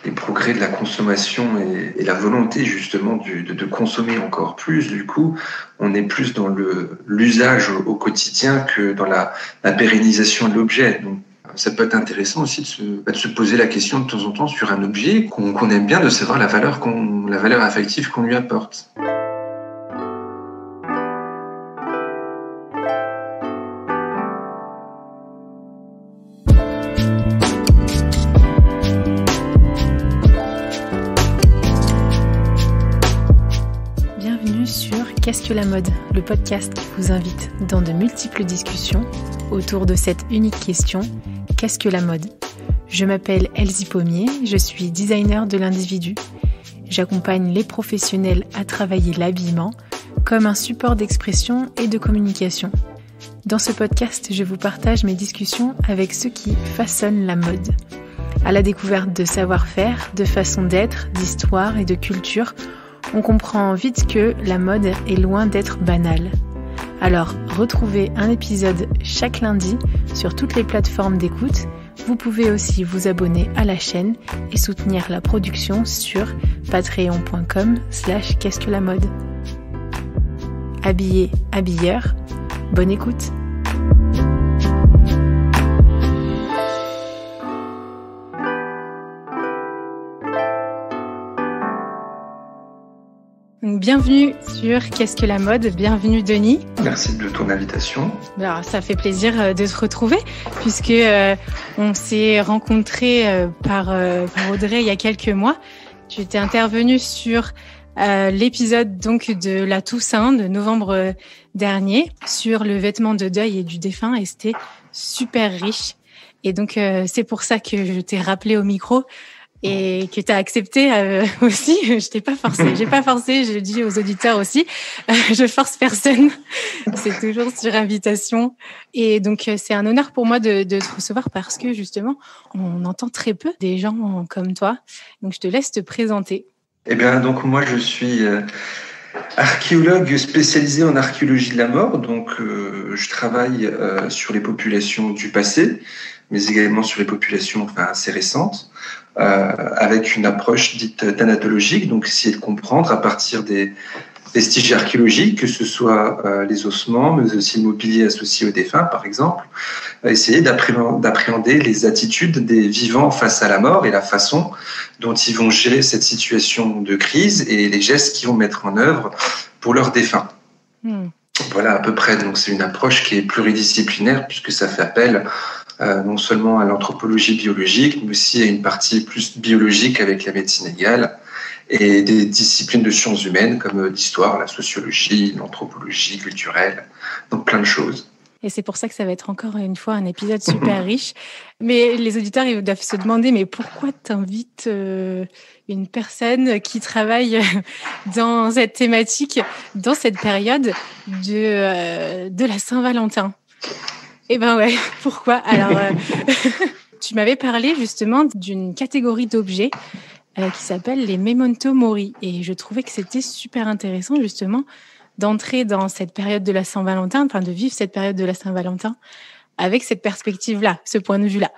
les progrès de la consommation et la volonté justement de consommer encore plus. Du coup, on est plus dans l'usage au quotidien que dans la pérennisation de l'objet. Donc, ça peut être intéressant aussi de se poser la question de temps en temps sur un objet qu'on aime bien, de savoir la valeur affective qu'on lui apporte. Bienvenue sur Qu'est-ce que la mode, le podcast qui vous invite dans de multiples discussions autour de cette unique question, qu'est-ce que la mode ? Je m'appelle Elsie Pommier, je suis designer de l'individu. J'accompagne les professionnels à travailler l'habillement comme un support d'expression et de communication. Dans ce podcast, je vous partage mes discussions avec ceux qui façonnent la mode. À la découverte de savoir-faire, de façon d'être, d'histoire et de culture, on comprend vite que la mode est loin d'être banale. Alors, retrouvez un épisode chaque lundi sur toutes les plateformes d'écoute. Vous pouvez aussi vous abonner à la chaîne et soutenir la production sur patreon.com/qu'est-ce que la mode. Habillé, habilleur, bonne écoute. Bienvenue sur Qu'est-ce que la mode, bienvenue Denis. Merci de ton invitation. Alors, ça fait plaisir de se retrouver puisque on s'est rencontrés par Audrey il y a quelques mois. Tu étais intervenue sur l'épisode donc de la Toussaint de novembre dernier sur le vêtement de deuil et du défunt et c'était super riche. Et donc c'est pour ça que je t'ai rappelé au micro. Et que tu as accepté aussi. Je t'ai pas forcé. J'ai pas forcé. Je le dis aux auditeurs aussi. Je force personne. C'est toujours sur invitation. Et donc, c'est un honneur pour moi de te recevoir parce que justement, on entend très peu des gens comme toi. Donc, je te laisse te présenter. Eh bien, donc moi, je suis archéologue spécialisé en archéologie de la mort. Donc, je travaille sur les populations du passé, mais également sur les populations assez récentes. Avec une approche dite thanatologique, donc essayer de comprendre à partir des vestiges archéologiques, que ce soit les ossements, mais aussi le mobilier associé aux défunts, par exemple, essayer d'appréhender les attitudes des vivants face à la mort et la façon dont ils vont gérer cette situation de crise et les gestes qu'ils vont mettre en œuvre pour leurs défunts. Voilà à peu près, donc c'est une approche qui est pluridisciplinaire puisque ça fait appel non seulement à l'anthropologie biologique, mais aussi à une partie plus biologique avec la médecine égale et des disciplines de sciences humaines comme l'histoire, la sociologie, l'anthropologie culturelle, donc plein de choses. Et c'est pour ça que ça va être encore une fois un épisode super riche. Mais les auditeurs ils doivent se demander, mais pourquoi t'invites une personne qui travaille dans cette thématique, dans cette période de la Saint-Valentin ? Eh ben ouais, pourquoi ? Alors, tu m'avais parlé justement d'une catégorie d'objets qui s'appelle les memento mori. Et je trouvais que c'était super intéressant justement d'entrer dans cette période de la Saint-Valentin, enfin de vivre cette période de la Saint-Valentin avec cette perspective-là, ce point de vue-là.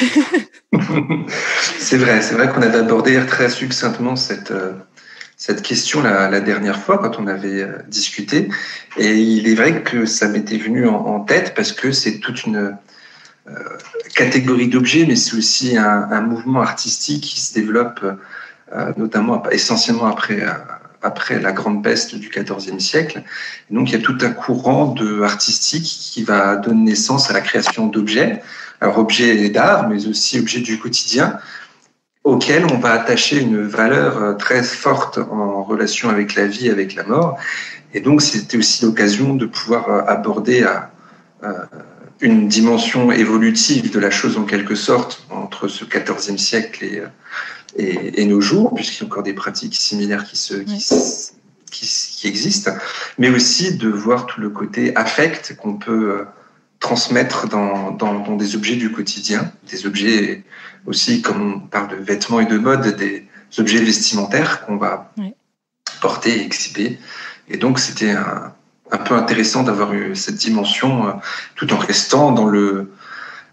C'est vrai qu'on avait abordé très succinctement cette question la dernière fois quand on avait discuté. Et il est vrai que ça m'était venu en tête parce que c'est toute une catégorie d'objets, mais c'est aussi un mouvement artistique qui se développe notamment essentiellement après la grande peste du XIVe siècle. Et donc il y a tout un courant artistique qui va donner naissance à la création d'objets, alors objets d'art, mais aussi objets du quotidien, auquel on va attacher une valeur très forte en relation avec la vie, avec la mort. Et donc, c'était aussi l'occasion de pouvoir aborder une dimension évolutive de la chose en quelque sorte entre ce XIVe siècle et nos jours, puisqu'il y a encore des pratiques similaires qui existent, mais aussi de voir tout le côté affect qu'on peut transmettre dans des objets du quotidien, des objets aussi, comme on parle de vêtements et de mode, des objets vestimentaires qu'on va porter et exhiber. Et donc, c'était un peu intéressant d'avoir eu cette dimension tout en restant dans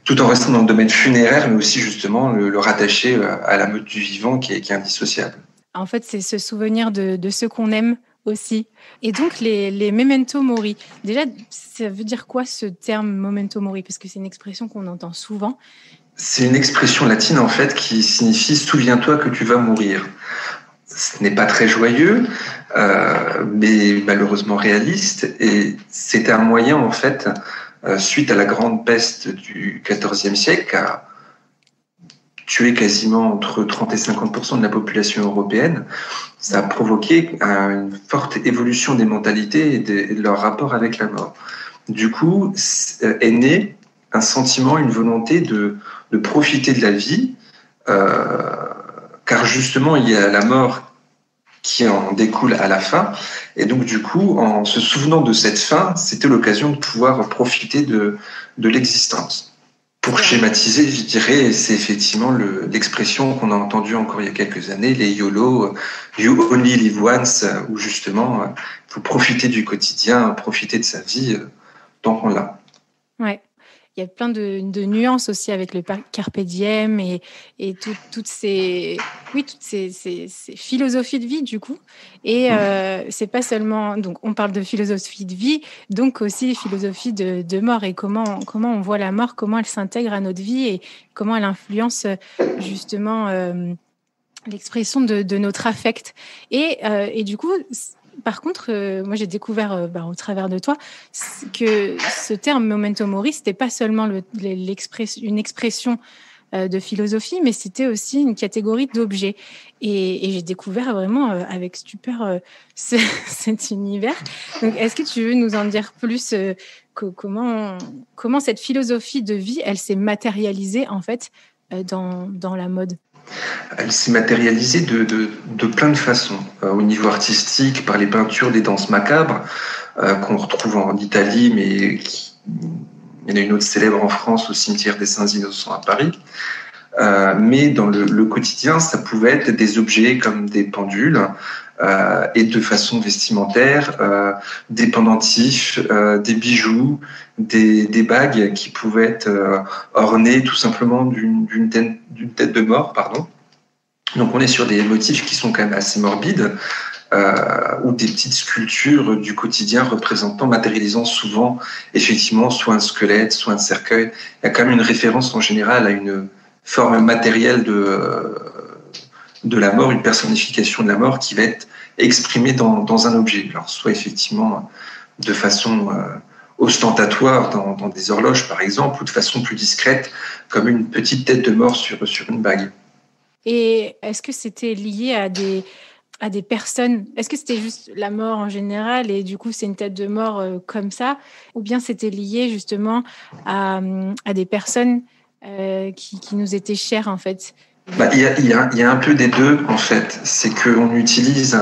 tout en restant dans le domaine funéraire, mais aussi justement le rattacher à la mode du vivant qui est indissociable. En fait, c'est se souvenir de ceux qu'on aime aussi. Et donc, les memento mori. Déjà, ça veut dire quoi ce terme memento mori? Parce que c'est une expression qu'on entend souvent. C'est une expression latine, en fait, qui signifie « souviens-toi que tu vas mourir ». Ce n'est pas très joyeux, mais malheureusement réaliste. Et c'était un moyen, en fait, suite à la grande peste du XIVe siècle, à tuer quasiment entre 30 et 50% de la population européenne. Ça a provoqué une forte évolution des mentalités et de leur rapport avec la mort. Du coup, est né un sentiment, une volonté de profiter de la vie, car justement, il y a la mort qui en découle à la fin. Et donc, du coup, en se souvenant de cette fin, c'était l'occasion de pouvoir profiter de l'existence. Pour schématiser, je dirais, c'est effectivement l'expression qu'on a entendue encore il y a quelques années, les YOLO, You Only Live Once, où justement, il faut profiter du quotidien, profiter de sa vie tant qu'on l'a. Ouais. Il y a plein de nuances aussi avec le carpe diem et toutes ces philosophies de vie du coup. Et c'est pas seulement, donc on parle de philosophie de vie, donc aussi philosophie de mort et comment on voit la mort, comment elle s'intègre à notre vie et comment elle influence justement l'expression de notre affect. Et du coup, par contre, moi j'ai découvert au travers de toi que ce terme memento mori, c'était pas seulement une expression de philosophie, mais c'était aussi une catégorie d'objets. Et j'ai découvert vraiment avec stupeur cet univers. Donc, est-ce que tu veux nous en dire plus comment cette philosophie de vie, elle s'est matérialisée en fait dans la mode? Elle s'est matérialisée de plein de façons. Au niveau artistique, par les peintures des danses macabres, qu'on retrouve en Italie, mais il y en a une autre célèbre en France, au cimetière des Saints-Innocents à Paris. Mais dans le quotidien, ça pouvait être des objets comme des pendules, et de façon vestimentaire, des pendentifs, des bijoux, des bagues qui pouvaient être ornées tout simplement d'une tête de mort, pardon. Donc on est sur des motifs qui sont quand même assez morbides, ou des petites sculptures du quotidien matérialisant souvent effectivement soit un squelette, soit un cercueil. Il y a quand même une référence en général à une forme matérielle de la mort, une personnification de la mort qui va être exprimée dans un objet. Alors soit effectivement de façon ostentatoire dans des horloges par exemple, ou de façon plus discrète comme une petite tête de mort sur une bague. Et est-ce que c'était lié à des personnes? Est-ce que c'était juste la mort en général et du coup c'est une tête de mort comme ça, ou bien c'était lié justement à des personnes qui nous étaient chères en fait? Il y a un peu des deux en fait. C'est qu'on utilise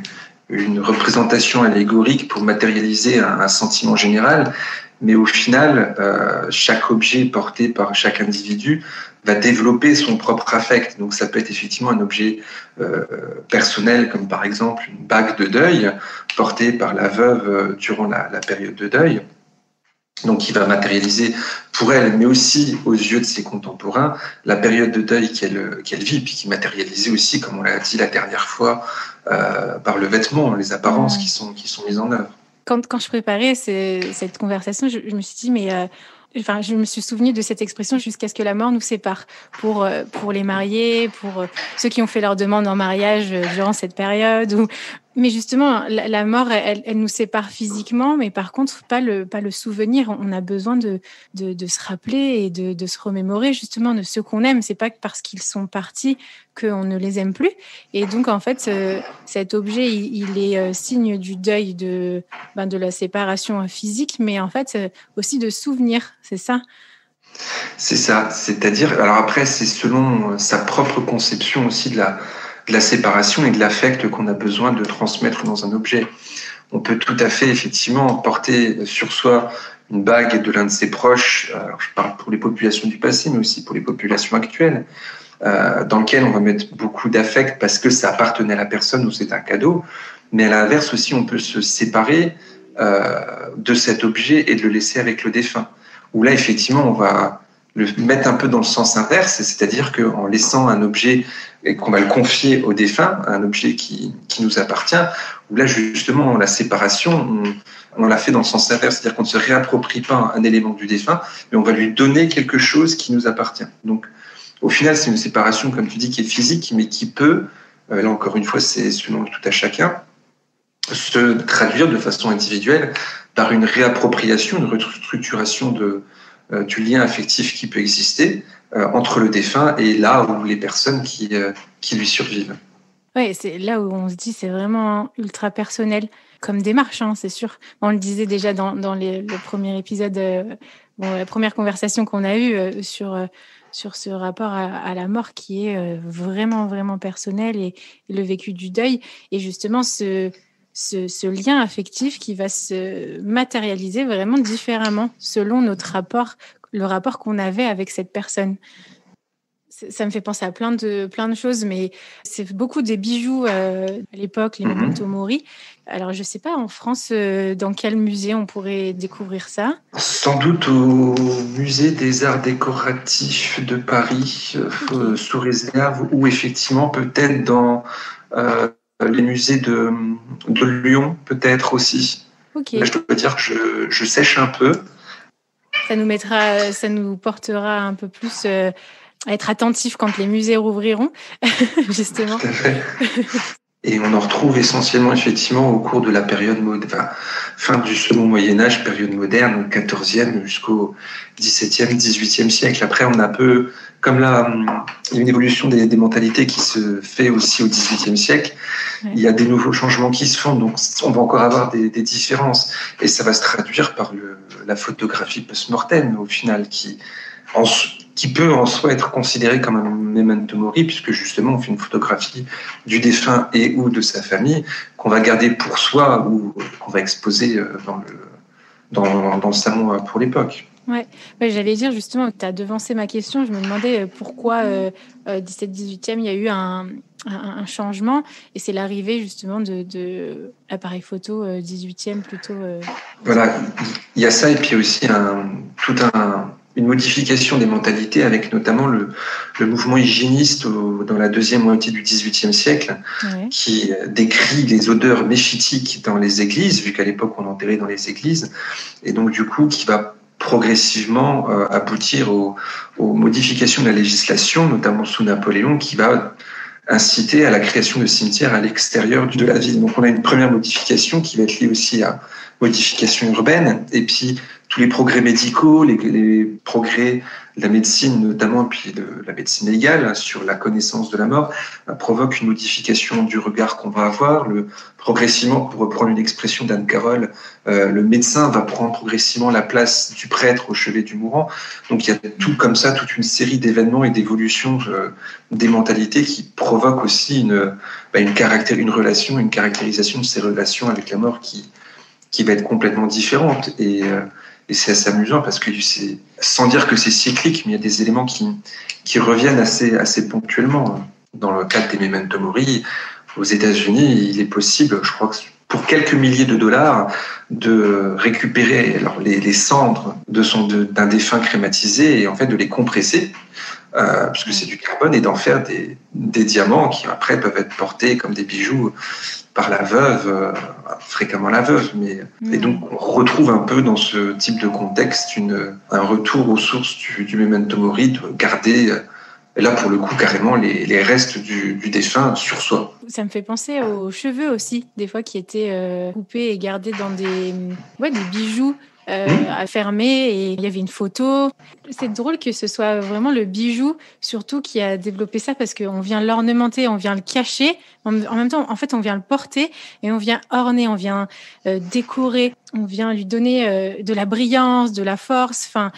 une représentation allégorique pour matérialiser un sentiment général, mais au final, chaque objet porté par chaque individu va développer son propre affect. Donc ça peut être effectivement un objet personnel, comme par exemple une bague de deuil portée par la veuve durant la période de deuil. Donc qui va matérialiser pour elle, mais aussi aux yeux de ses contemporains, la période de deuil qu'elle vit, puis qui matérialisait aussi, comme on l'a dit la dernière fois, par le vêtement, les apparences qui sont mises en œuvre. Quand je préparais cette conversation, je me suis dit, mais je me suis souvenue de cette expression jusqu'à ce que la mort nous sépare. Pour les mariés, pour ceux qui ont fait leur demande en mariage durant cette période. Mais justement, la mort, elle nous sépare physiquement, mais par contre, pas le souvenir. On a besoin de se rappeler et de se remémorer justement de ceux qu'on aime. C'est pas que parce qu'ils sont partis qu'on ne les aime plus. Et donc, en fait, cet objet, il est signe du deuil de la séparation physique, mais en fait, aussi de souvenirs. C'est ça? C'est ça. C'est-à-dire, alors après, c'est selon sa propre conception aussi de la séparation et de l'affect qu'on a besoin de transmettre dans un objet. On peut tout à fait, effectivement, porter sur soi une bague de l'un de ses proches, alors je parle pour les populations du passé, mais aussi pour les populations actuelles, dans lequel on va mettre beaucoup d'affect parce que ça appartenait à la personne ou c'est un cadeau. Mais à l'inverse aussi, on peut se séparer de cet objet et de le laisser avec le défunt. Où là, effectivement, on va le mettre un peu dans le sens inverse, c'est-à-dire qu'en laissant un objet et qu'on va le confier au défunt, un objet qui nous appartient, où là justement la séparation, on l'a fait dans le sens inverse, c'est-à-dire qu'on ne se réapproprie pas un élément du défunt, mais on va lui donner quelque chose qui nous appartient. Donc au final, c'est une séparation, comme tu dis, qui est physique, mais qui peut, là encore une fois, c'est selon tout à chacun, se traduire de façon individuelle par une réappropriation, une restructuration du lien affectif qui peut exister entre le défunt et là où les personnes qui lui survivent. Oui, c'est là où on se dit c'est vraiment ultra personnel comme démarche, hein, c'est sûr. On le disait déjà dans le premier épisode, la première conversation qu'on a eue sur ce rapport à la mort qui est vraiment, vraiment personnel et le vécu du deuil. Et justement, ce lien affectif qui va se matérialiser vraiment différemment selon le rapport qu'on avait avec cette personne. Ça me fait penser à plein de choses, mais c'est beaucoup des bijoux à l'époque, les memento mori. Alors, je ne sais pas, en France, dans quel musée on pourrait découvrir ça ? Sans doute au musée des arts décoratifs de Paris, sous réserve, ou effectivement peut-être dans les musées de Lyon, peut-être aussi. Okay. Là, je dois dire que je sèche un peu. Ça nous portera un peu plus... à être attentif quand les musées rouvriront, justement. Tout à fait. Et on en retrouve essentiellement, effectivement, au cours de la période fin du second Moyen-Âge, période moderne, du XIVe jusqu'au XVIIe, XVIIIe siècle. Après, on a un peu, comme là, il y a une évolution des mentalités qui se fait aussi au XVIIIe siècle. Ouais. Il y a des nouveaux changements qui se font, donc on va encore avoir des différences. Et ça va se traduire par la photographie post-mortem, au final, qui peut en soi être considéré comme un memento mori, puisque justement on fait une photographie du défunt et ou de sa famille qu'on va garder pour soi ou qu'on va exposer dans le salon pour l'époque. Ouais, j'allais dire justement, tu as devancé ma question, je me demandais pourquoi 17-18e, il y a eu un changement, et c'est l'arrivée justement de l'appareil photo 18e plutôt. Voilà, il y a ça, et puis aussi une modification des mentalités avec notamment le mouvement hygiéniste dans la deuxième moitié du XVIIIe siècle, ouais, qui décrit les odeurs méphitiques dans les églises, vu qu'à l'époque on enterrait dans les églises, et donc du coup qui va progressivement aboutir aux modifications de la législation, notamment sous Napoléon, qui va inciter à la création de cimetières à l'extérieur de la ville. Donc on a une première modification qui va être liée aussi à modification urbaine, et puis tous les progrès médicaux, les progrès de la médecine notamment, et puis de la médecine légale sur la connaissance de la mort, provoquent une modification du regard qu'on va avoir. Progressivement, pour reprendre une expression d'Anne Carroll, le médecin va prendre progressivement la place du prêtre au chevet du mourant. Donc il y a tout comme ça, toute une série d'événements et d'évolutions des mentalités qui provoquent aussi une relation, une caractérisation de ces relations avec la mort qui va être complètement différente. Et c'est assez amusant parce que sans dire que c'est cyclique, mais il y a des éléments qui reviennent assez ponctuellement. Dans le cadre des memento mori, aux États-Unis, il est possible, je crois que pour quelques milliers de dollars, de récupérer les cendres d'un défunt crématisé et en fait de les compresser, puisque c'est du carbone, et d'en faire des diamants qui après peuvent être portés comme des bijoux par la veuve, fréquemment la veuve. Et donc, on retrouve un peu dans ce type de contexte un retour aux sources du memento mori, de garder, et là pour le coup, carrément les restes du défunt sur soi. Ça me fait penser aux cheveux aussi, des fois qui étaient coupés et gardés dans des bijoux à fermer, et il y avait une photo. C'est drôle que ce soit vraiment le bijou surtout qui a développé ça, parce qu'on vient l'ornementer, on vient le cacher, en même temps en fait on vient le porter et on vient orner, on vient décorer, on vient lui donner de la brillance, de la force, enfin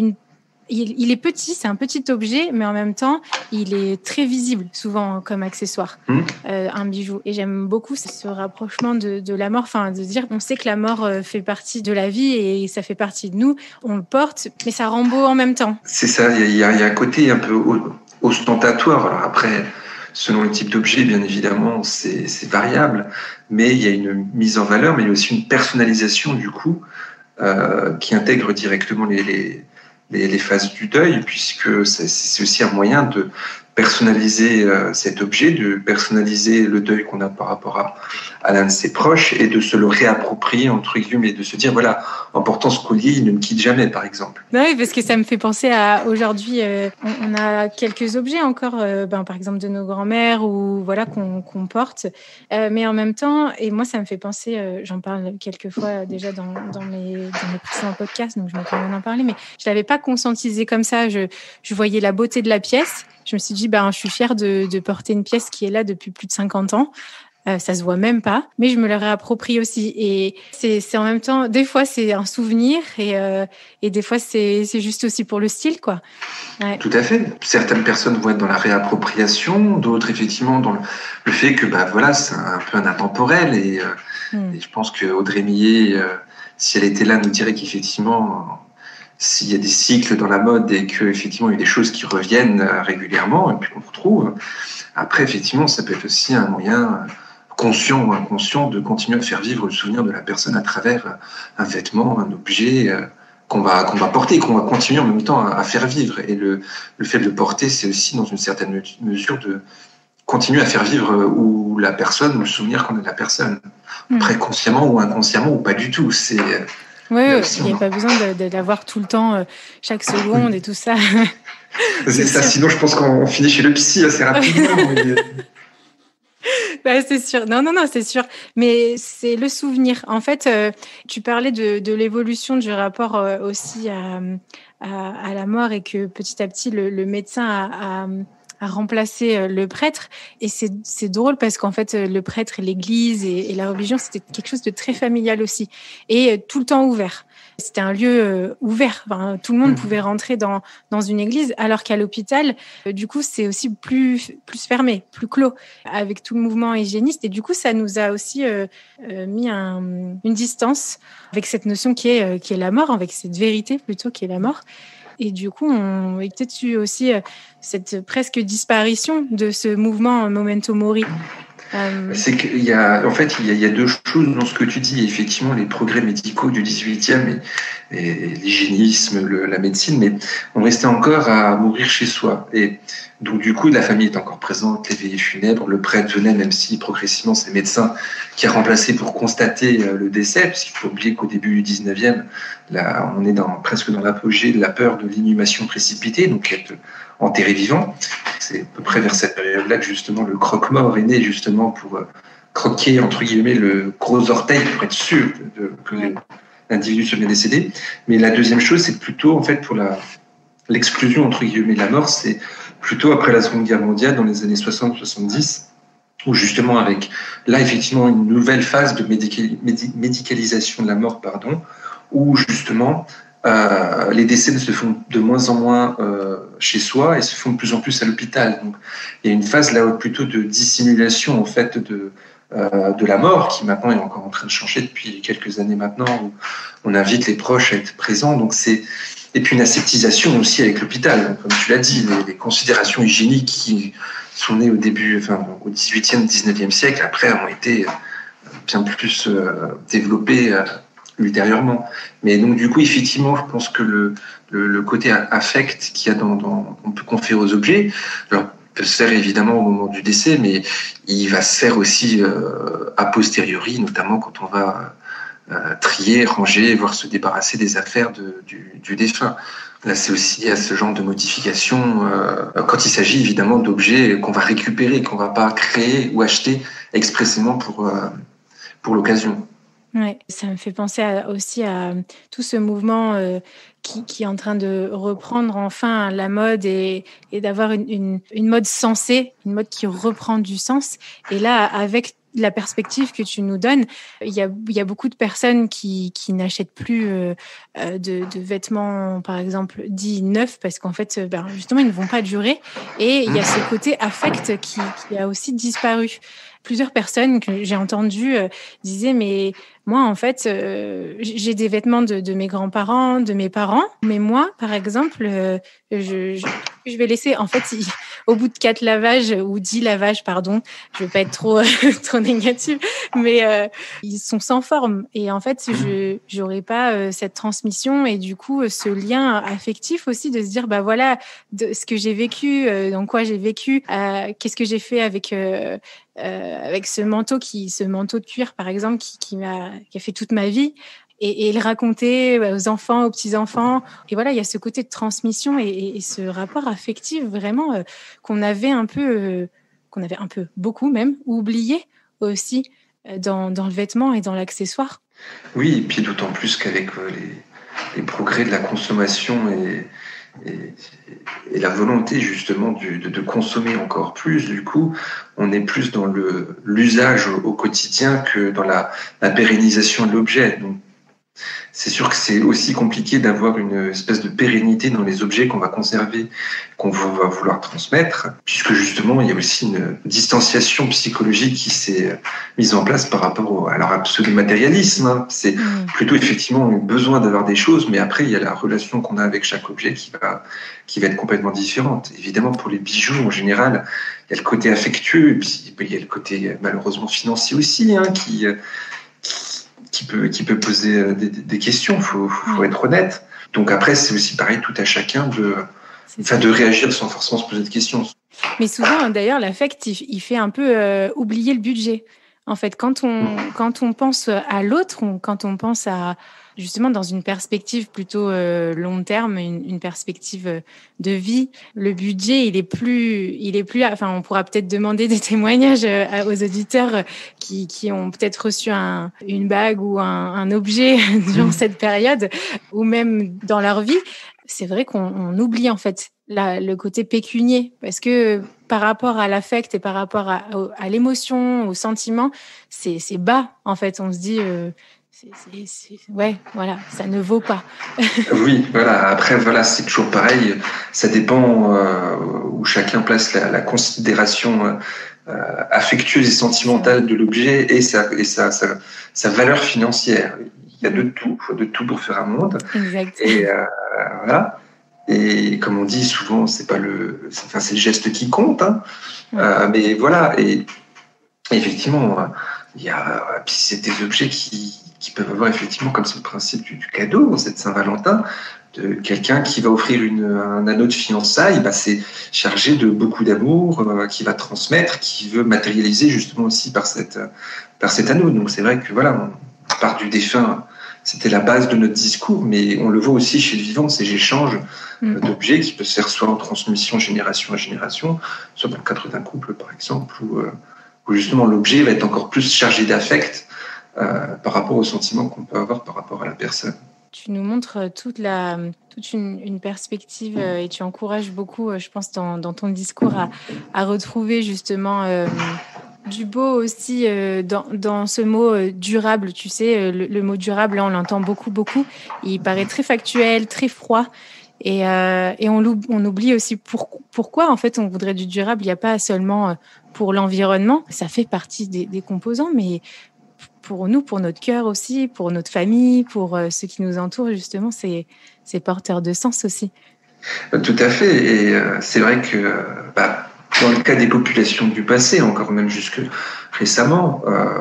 il est petit, c'est un petit objet, mais en même temps, il est très visible, souvent comme accessoire, un bijou. Et j'aime beaucoup ce rapprochement de la mort, enfin, de dire, on sait que la mort fait partie de la vie et ça fait partie de nous, on le porte, mais ça rend beau en même temps. C'est ça, il y a un côté un peu ostentatoire. Alors après, selon le type d'objet, bien évidemment, c'est variable, mais il y a une mise en valeur, mais il y a aussi une personnalisation, du coup, qui intègre directement les phases du deuil, puisque c'est aussi un moyen de personnaliser cet objet, de personnaliser le deuil qu'on a par rapport à l'un de ses proches et de se le réapproprier, entre guillemets, de se dire, voilà, en portant ce collier, il ne me quitte jamais, par exemple. Oui, parce que ça me fait penser à aujourd'hui, on a quelques objets encore, par exemple de nos grands-mères ou voilà qu'on porte, mais en même temps, et moi ça me fait penser, j'en parle quelques fois déjà dans mes précédents podcasts, donc je me permets d'en parler, mais je l'avais pas conscientisé comme ça. Je voyais la beauté de la pièce. Je me suis dit, je suis fière de porter une pièce qui est là depuis plus de 50 ans. Ça se voit même pas, mais je me le réapproprie aussi. Et c'est en même temps, des fois c'est un souvenir et des fois c'est juste aussi pour le style, quoi. Ouais. Tout à fait. Certaines personnes vont être dans la réappropriation, d'autres effectivement dans le fait que voilà, c'est un peu un intemporel et je pense que Audrey Millet, si elle était là, nous dirait qu'effectivement s'il y a des cycles dans la mode et qu'effectivement il y a des choses qui reviennent régulièrement et puis qu'on retrouve. Après, effectivement, ça peut être aussi un moyen conscient ou inconscient de continuer à faire vivre le souvenir de la personne à travers un vêtement, un objet qu'on va porter, qu'on va continuer en même temps à faire vivre. Et le fait de le porter, c'est aussi dans une certaine mesure de continuer à faire vivre ou la personne ou le souvenir qu'on a de la personne. Après, consciemment ou inconsciemment ou pas du tout. Oui, il n'y a pas besoin de l'avoir tout le temps, chaque seconde et tout ça. C'est ça, sinon je pense qu'on finit chez le psy assez rapidement. C'est sûr. Non, c'est sûr. Mais c'est le souvenir. En fait, tu parlais de l'évolution du rapport aussi à la mort et que petit à petit, le médecin a remplacé le prêtre. Et c'est drôle parce qu'en fait, le prêtre et l'église et la religion, c'était quelque chose de très familial aussi. Et tout le temps ouvert. C'était un lieu ouvert. Enfin, tout le monde pouvait rentrer dans une église, alors qu'à l'hôpital, du coup, c'est aussi plus fermé, plus clos, avec tout le mouvement hygiéniste. Et du coup, ça nous a aussi mis une distance avec cette notion qui est la mort, avec cette vérité plutôt qui est la mort. Et du coup, on a peut-être eu aussi cette presque disparition de ce mouvement Memento Mori. C'est qu'il y a deux choses dans ce que tu dis. Effectivement, les progrès médicaux du 18e et l'hygiénisme, la médecine, mais on restait encore à mourir chez soi. Et donc, du coup, la famille est encore présente, les veillées funèbres, le prêtre venait, même si progressivement, c'est le médecin qui a remplacé pour constater le décès, parce qu'il faut oublier qu'au début du 19e, là, on est presque dans l'apogée de la peur de l'inhumation précipitée, donc être enterré vivant. C'est à peu près vers cette période-là que justement le croque-mort est né, justement pour croquer, entre guillemets, le gros orteil pour être sûr que l'individu soit bien décédé. Mais la deuxième chose, c'est plutôt, en fait, pour l'exclusion, entre guillemets, de la mort, c'est plutôt après la Seconde Guerre mondiale, dans les années 60-70, où justement, avec là, effectivement, une nouvelle phase de médicalisation de la mort, où justement, les décès se font de moins en moins chez soi et se font de plus en plus à l'hôpital. Donc, il y a une phase là plutôt de dissimulation en fait de la mort qui maintenant est encore en train de changer depuis quelques années maintenant où on invite les proches à être présents. Donc et puis une aseptisation aussi avec l'hôpital. Donc, comme tu l'as dit, les considérations hygiéniques qui sont nées au 18e, 19e siècle après ont été bien plus développées ultérieurement. Mais donc, du coup, effectivement, je pense que le côté affect qu'il y a on peut conférer aux objets, alors, peut se faire évidemment au moment du décès, mais il va se faire aussi a posteriori, notamment quand on va trier, ranger, voire se débarrasser des affaires du défunt. Là, c'est aussi à ce genre de modification, quand il s'agit évidemment d'objets qu'on va récupérer, qu'on ne va pas créer ou acheter expressément pour l'occasion. Ouais, ça me fait penser aussi à tout ce mouvement qui est en train de reprendre enfin la mode et d'avoir une mode sensée, une mode qui reprend du sens. Et là, avec la perspective que tu nous donnes, il y a beaucoup de personnes qui n'achètent plus de vêtements, par exemple, dits neufs, parce qu'en fait, justement, ils ne vont pas durer. Et il y a ce côté affect qui a aussi disparu. Plusieurs personnes que j'ai entendues disaient, mais moi, en fait, j'ai des vêtements de mes grands-parents, de mes parents, mais moi, par exemple, je vais laisser, en fait, au bout de 4 lavages ou 10 lavages, pardon, je vais pas être trop, trop négative, mais ils sont sans forme. Et en fait, je n'aurai pas cette transmission et du coup, ce lien affectif aussi de se dire, bah voilà, de ce que j'ai vécu, dans quoi j'ai vécu, qu'est-ce que j'ai fait avec ce manteau de cuir, par exemple, qui a fait toute ma vie. Et le raconter aux enfants, aux petits-enfants. Et voilà, il y a ce côté de transmission et ce rapport affectif vraiment qu'on avait un peu beaucoup même, oublié aussi dans le vêtement et dans l'accessoire. Oui, et puis d'autant plus qu'avec les progrès de la consommation et la volonté justement de consommer encore plus, du coup, on est plus dans l'usage au quotidien que dans la pérennisation de l'objet. Donc, c'est sûr que c'est aussi compliqué d'avoir une espèce de pérennité dans les objets qu'on va conserver, qu'on va vouloir transmettre, puisque justement, il y a aussi une distanciation psychologique qui s'est mise en place par rapport à leur absolu matérialisme. Hein. C'est plutôt effectivement un besoin d'avoir des choses, mais après, il y a la relation qu'on a avec chaque objet qui va être complètement différente. Évidemment, pour les bijoux, en général, il y a le côté affectueux, et puis il y a le côté malheureusement financier aussi, hein, qui peut poser des questions, faut être honnête. Donc après, c'est aussi pareil, tout à chacun de réagir sans forcément se poser de questions. Mais souvent, d'ailleurs, l'affect, il fait un peu oublier le budget. En fait, quand on pense à l'autre, quand on pense à justement dans une perspective plutôt long terme, une perspective de vie, le budget, il est plus. Enfin, on pourra peut-être demander des témoignages aux auditeurs qui ont peut-être reçu une bague ou un objet durant cette période, ou même dans leur vie. C'est vrai qu'on oublie en fait le côté pécunier, parce que par rapport à l'affect et par rapport à l'émotion, au sentiment, c'est bas en fait. On se dit ouais, voilà, ça ne vaut pas. Oui, voilà. Après, voilà, c'est toujours pareil. Ça dépend où chacun place la considération affectueuse et sentimentale de l'objet et sa valeur financière. Il y a de tout, il faut de tout pour faire un monde. Exact. Et voilà. Et comme on dit souvent, c'est le geste qui compte. Hein. Mais voilà. Et effectivement, puis c'est des objets qui peuvent avoir effectivement, comme c'est le principe du cadeau, cette Saint-Valentin, de quelqu'un qui va offrir un anneau de fiançailles, c'est chargé de beaucoup d'amour, qui va transmettre, qui veut matérialiser justement aussi par cet anneau. Donc c'est vrai que voilà, on part du défunt. C'était la base de notre discours, mais on le voit aussi chez le vivant, ces échanges d'objets qui peuvent se faire soit en transmission génération à génération, soit dans le cadre d'un couple, par exemple, où justement l'objet va être encore plus chargé d'affect par rapport aux sentiments qu'on peut avoir par rapport à la personne. Tu nous montres toute une perspective et tu encourages beaucoup, je pense, dans ton discours à retrouver justement du beau aussi dans ce mot durable. Tu sais, le mot durable, là, on l'entend beaucoup. Il paraît très factuel, très froid. Et on oublie aussi pourquoi, en fait, on voudrait du durable. Il n'y a pas seulement pour l'environnement. Ça fait partie des composants, mais pour nous, pour notre cœur aussi, pour notre famille, pour ceux qui nous entourent, justement, c'est porteur de sens aussi. Tout à fait. Et c'est vrai que dans le cas des populations du passé, encore même jusque récemment,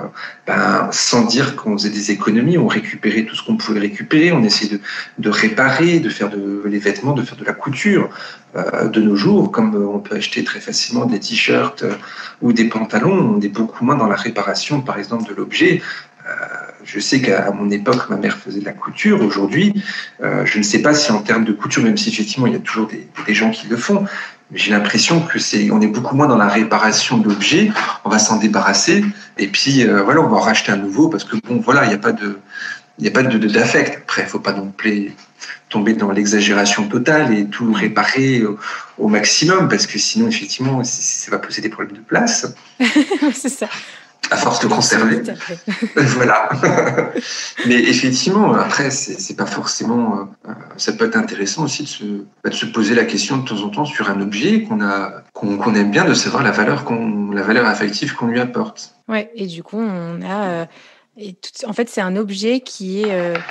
sans dire qu'on faisait des économies, on récupérait tout ce qu'on pouvait récupérer, on essayait de réparer, de faire les vêtements, de faire de la couture. De nos jours, comme on peut acheter très facilement des t-shirts ou des pantalons, on est beaucoup moins dans la réparation, par exemple, de l'objet. Je sais qu'à mon époque, ma mère faisait de la couture. Aujourd'hui, je ne sais pas si en termes de couture, même si effectivement il y a toujours des gens qui le font, mais j'ai l'impression on est beaucoup moins dans la réparation d'objets. On va s'en débarrasser et puis voilà, on va en racheter un nouveau parce que bon, voilà, il n'y a pas d'affect. Après, il ne faut pas non plus tomber dans l'exagération totale et tout réparer au maximum parce que sinon, effectivement, ça va poser des problèmes de place. C'est ça. À force de conserver. Voilà. Mais effectivement, après, c'est pas forcément. Ça peut être intéressant aussi de se poser la question de temps en temps sur un objet qu'on aime bien, de savoir la valeur affective qu'on lui apporte. Ouais. Et du coup, on a. En fait, c'est un objet qui est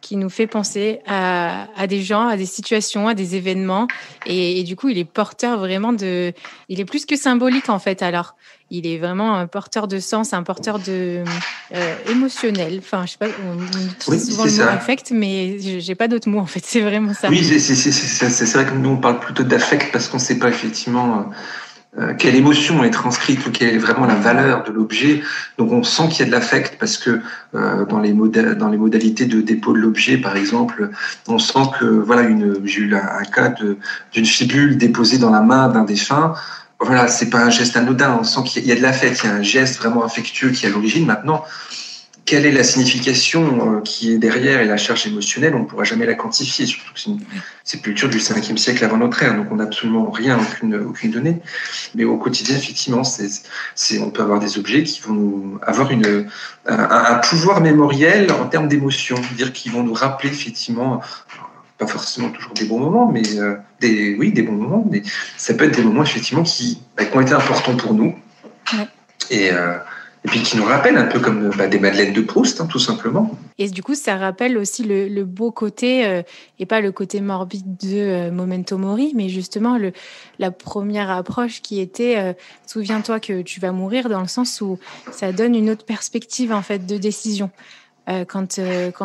qui nous fait penser à des gens, à des situations, à des événements. Et du coup, il est porteur vraiment il est plus que symbolique en fait. Alors, il est vraiment un porteur de sens, un porteur émotionnel. Enfin, je sais pas, on utilise souvent le mot affect, mais j'ai pas d'autre mot en fait. C'est vraiment ça. Oui, c'est vrai que nous on parle plutôt d'affect parce qu'on ne sait pas effectivement quelle émotion est transcrite ou quelle est vraiment la valeur de l'objet. Donc on sent qu'il y a de l'affect parce que dans les modalités de dépôt de l'objet, par exemple, on sent que voilà, j'ai eu un cas d'une fibule déposée dans la main d'un défunt. Voilà, c'est pas un geste anodin. On sent qu'il y a de l'affect, il y a un geste vraiment affectueux qui est à l'origine. Maintenant, quelle est la signification qui est derrière et la charge émotionnelle, on ne pourra jamais la quantifier, surtout que c'est une sépulture du 5e siècle avant notre ère, donc on n'a absolument rien, aucune donnée. Mais au quotidien, effectivement, on peut avoir des objets qui vont nous avoir un pouvoir mémoriel en termes d'émotion, c'est-à-dire qu'ils vont nous rappeler effectivement, pas forcément toujours des bons moments, mais des bons moments, mais ça peut être des moments effectivement qui ont été importants pour nous. Ouais. Et puis qui nous rappelle un peu comme des Madeleines de Proust, hein, tout simplement. Et du coup, ça rappelle aussi le beau côté, et pas le côté morbide de Memento Mori, mais justement la première approche qui était souviens-toi que tu vas mourir, dans le sens où ça donne une autre perspective en fait de décision. Quand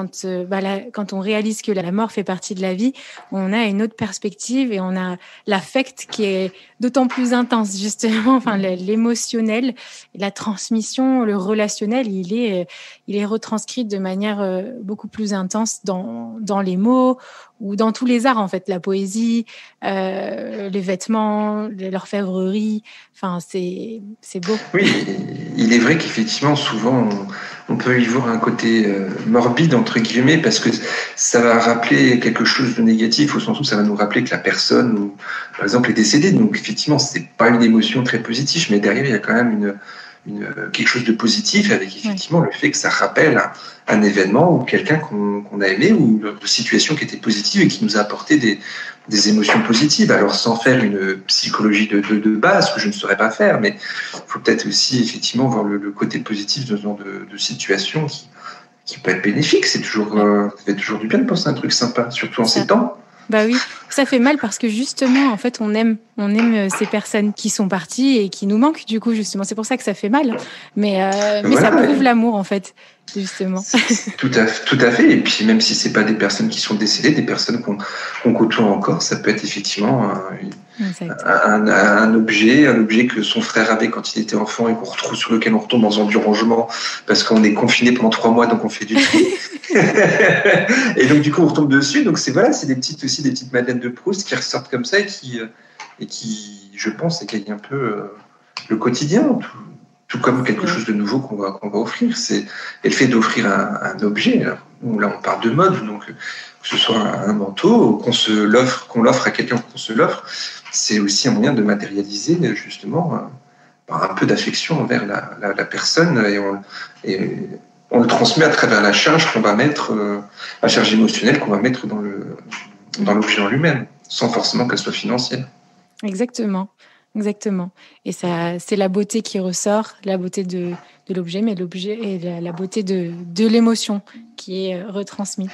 on réalise que la mort fait partie de la vie, on a une autre perspective et on a l'affect qui est d'autant plus intense, justement. Enfin, l'émotionnel, la transmission, le relationnel, il est retranscrit de manière beaucoup plus intense dans les mots ou dans tous les arts, en fait, la poésie, les vêtements, l'orfèvrerie. Enfin, c'est beau. Oui, il est vrai qu'effectivement, souvent, on peut y voir un côté morbide, entre guillemets, parce que ça va rappeler quelque chose de négatif, au sens où ça va nous rappeler que la personne, par exemple, est décédée. Donc, effectivement, c'est pas une émotion très positive, mais derrière, il y a quand même quelque chose de positif avec effectivement le fait que ça rappelle un événement ou quelqu'un qu'on a aimé ou une situation qui était positive et qui nous a apporté des émotions positives. Alors sans faire une psychologie de base, que je ne saurais pas faire, mais il faut peut-être aussi effectivement voir le côté positif de ce genre de situation qui peut être bénéfique. Ça fait toujours du bien de penser à un truc sympa, surtout en ces temps. Bah oui, ça fait mal parce que justement, en fait, on aime ces personnes qui sont parties et qui nous manquent, du coup, justement. C'est pour ça que ça fait mal. Mais ça prouve l'amour, en fait, justement. Tout à fait. Et puis, même si c'est pas des personnes qui sont décédées, des personnes qu'on côtoie encore, ça peut être effectivement un objet que son frère avait quand il était enfant et qu'on retrouve, sur lequel on retombe dans un du rangement parce qu'on est confiné pendant 3 mois, donc on fait du tri. Et donc, du coup, on retombe dessus. Donc, c'est des petites Madeleines de Proust qui ressortent comme ça et qui, je pense, égagnent un peu le quotidien, tout comme quelque chose de nouveau qu'on va offrir. Et le fait d'offrir un objet, là on parle de mode, donc que ce soit un manteau, qu'on l'offre à quelqu'un, qu'on se l'offre, c'est aussi un moyen de matérialiser justement par un peu d'affection envers la personne et on le transmet à travers la charge qu'on va mettre, la charge émotionnelle qu'on va mettre dans l'objet en lui-même, sans forcément qu'elle soit financière. Exactement. Et ça, c'est la beauté qui ressort, la beauté de l'objet, mais l'objet et la beauté de l'émotion qui est retransmise.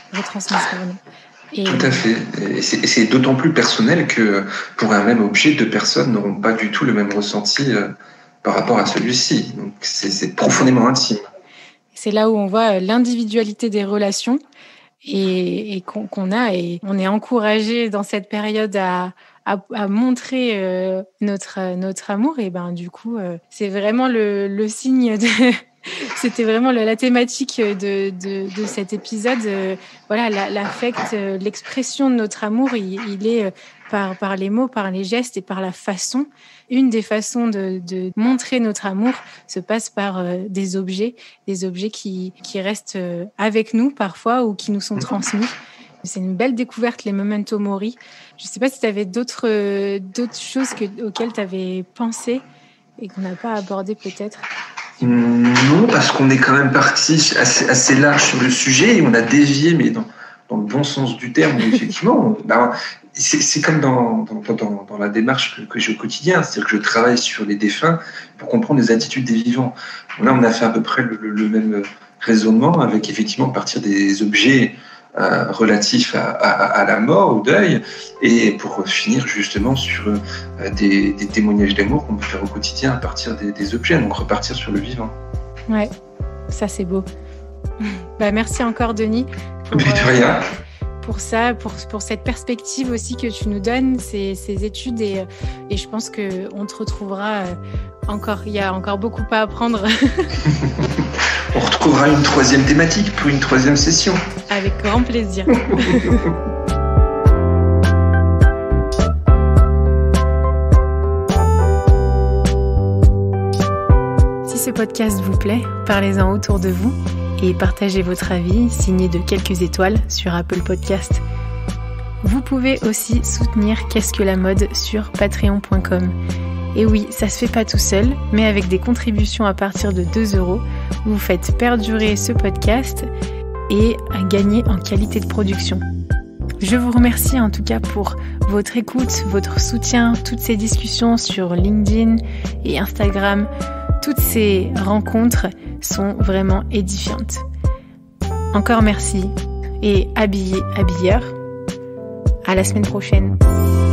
Tout à fait. Et c'est d'autant plus personnel que pour un même objet, 2 personnes n'auront pas du tout le même ressenti par rapport à celui-ci. Donc c'est profondément intime. C'est là où on voit l'individualité des relations et qu'on a, et on est encouragé dans cette période à montrer notre amour. Et ben du coup, c'est vraiment le signe de... C'était vraiment la thématique de cet épisode. Voilà, l'affect, l'expression de notre amour, il est par les mots, par les gestes et par la façon. Une des façons de montrer notre amour se passe par des objets qui restent avec nous parfois ou qui nous sont transmis. C'est une belle découverte, les Memento Mori. Je ne sais pas si tu avais d'autres choses auxquelles tu avais pensé et qu'on n'a pas abordé peut-être. Non, parce qu'on est quand même parti assez large sur le sujet et on a dévié, mais dans le bon sens du terme, effectivement. C'est comme dans la démarche que j'ai au quotidien, c'est-à-dire que je travaille sur les défunts pour comprendre les attitudes des vivants. Là, on a fait à peu près le même raisonnement avec effectivement partir des objets relatifs à la mort, au deuil, et pour finir justement sur des témoignages d'amour qu'on peut faire au quotidien à partir des objets, donc repartir sur le vivant. Ouais, ça c'est beau. Merci encore Denis De rien. Pour ça, pour cette perspective aussi que tu nous donnes, ces études, et je pense qu'on te retrouvera encore. Il y a encore beaucoup à apprendre. On retrouvera une troisième thématique pour une troisième session. Avec grand plaisir. Si ce podcast vous plaît, parlez-en autour de vous et partagez votre avis signé de quelques étoiles sur Apple Podcast. Vous pouvez aussi soutenir Qu'est-ce que la mode sur patreon.com. Et oui, ça se fait pas tout seul, mais avec des contributions à partir de 2€, vous faites perdurer ce podcast et gagner en qualité de production. Je vous remercie en tout cas pour votre écoute, votre soutien, toutes ces discussions sur LinkedIn et Instagram. Toutes ces rencontres sont vraiment édifiantes. Encore merci et habillez, habilleurs. À la semaine prochaine.